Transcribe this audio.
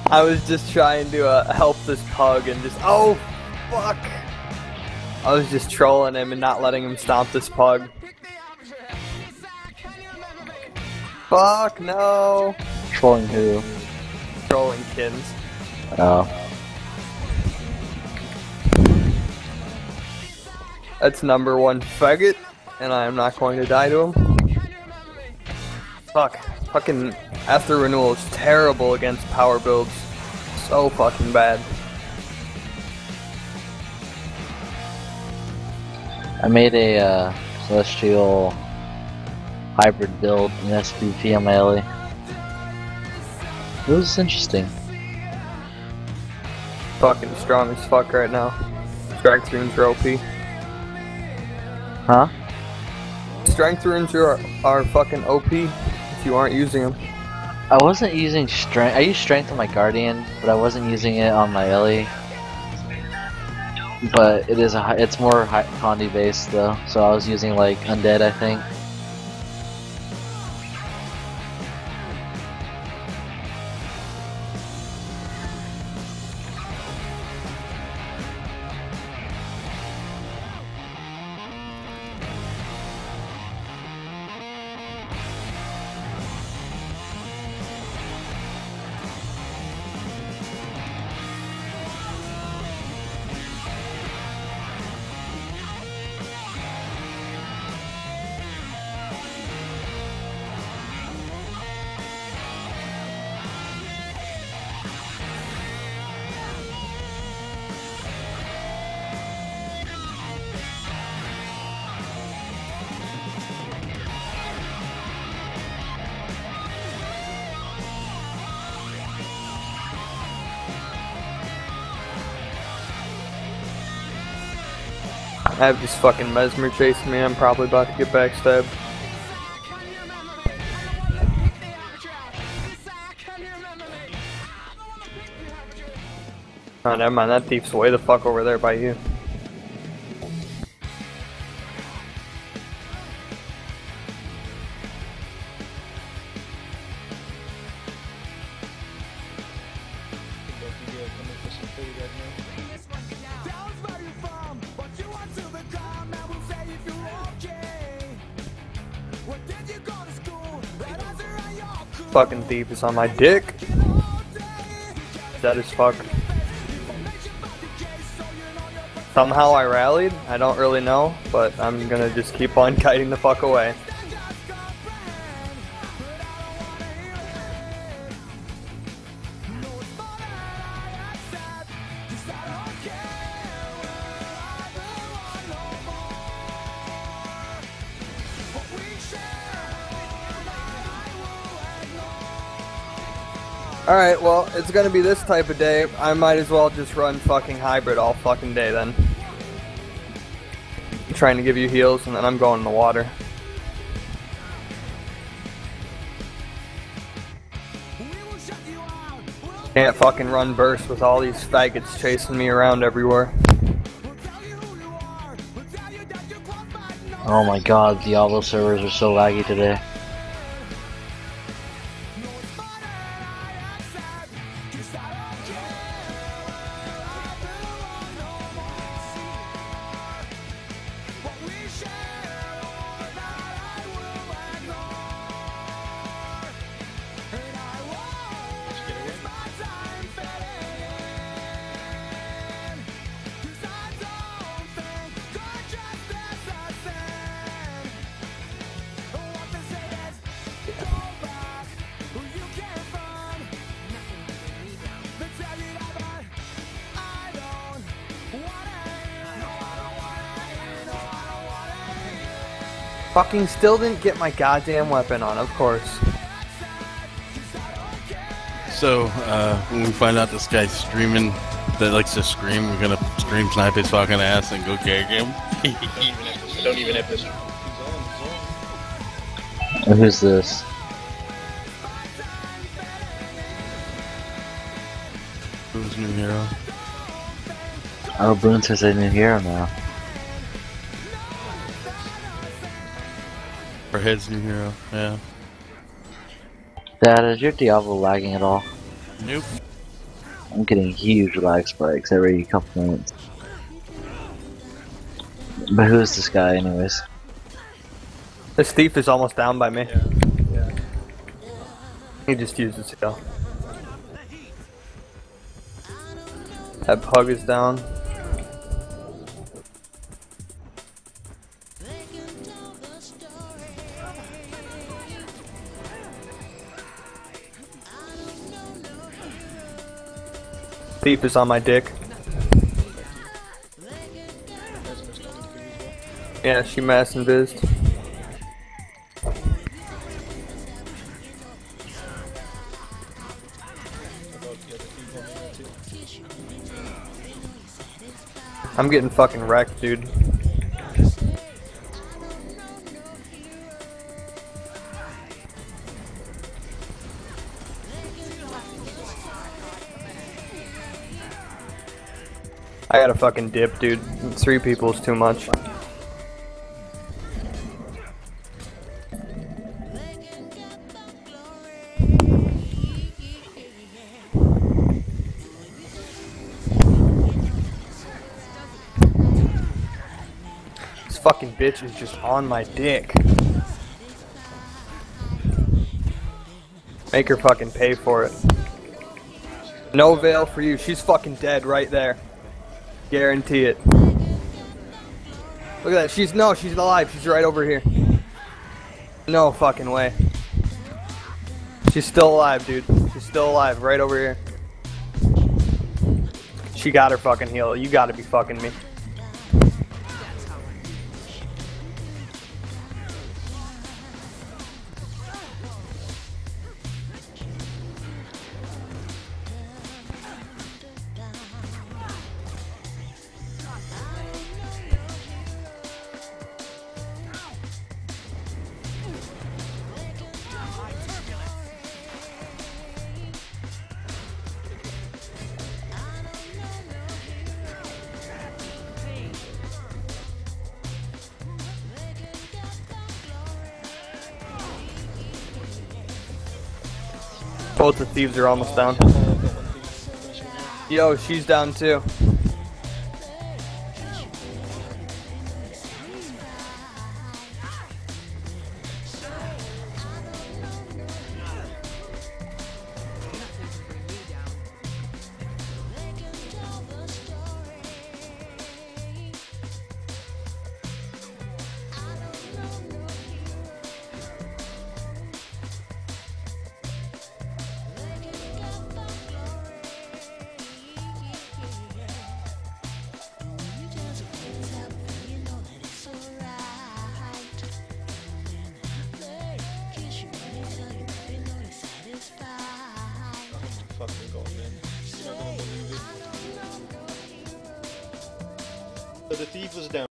I was just trying to help this pug and just oh fuck! I was just trolling him and not letting him stomp this pug. Fuck no! Trolling who? Trolling Kins. Oh. That's number one faggot, and I am not going to die to him. Fuck. Fucking After Renewal is terrible against power builds. So fucking bad. I made a celestial hybrid build in SPP on my LE. It was interesting. Fucking strong as fuck right now. Strength runes are OP. Huh? Strength runes are fucking OP if you aren't using them. I wasn't using strength. I used strength on my guardian, but I wasn't using it on my LE. But it's more Condi based though, so I was using like undead, I think. I have this fucking mesmer chasing me. I'm probably about to get backstabbed. Oh, never mind. That thief's way the fuck over there by you. Fucking thief is on my dick. Dead as fuck. Somehow I rallied. I don't really know, but I'm gonna just keep on kiting the fuck away. Alright, well, it's gonna be this type of day. I might as well just run fucking hybrid all fucking day then. I'm trying to give you heals and then I'm going in the water. Can't fucking run burst with all these faggots chasing me around everywhere. Oh my god, Diablo servers are so laggy today. Fucking still didn't get my goddamn weapon on, of course. So, when we find out this guy's streaming, that likes to scream, we're gonna scream snipe his fucking ass and go kick him. I don't even have this. Who's this? Who's new hero? Oh, Boone says a new hero now. Or Head's new hero, yeah. Dad, is your Diablo lagging at all? Nope. I'm getting huge lag spikes every couple minutes. But who's this guy anyways? This thief is almost down by me. Yeah. He just used his skill. That pug is down. Thief is on my dick. Yeah, she mass and bizzed. I'm getting fucking wrecked, dude. I gotta fucking dip, dude. 3 people is too much. This fucking bitch is just on my dick. Make her fucking pay for it. No veil for you. She's fucking dead right there. Guarantee it. Look at that. She's alive. She's right over here. No fucking way. She's still alive, dude. She's still alive. Right over here. She got her fucking heal. You gotta be fucking me. Both the thieves are almost down. Yo, she's down too. Fucking going in. You're not gonna believe it. So the thief was down.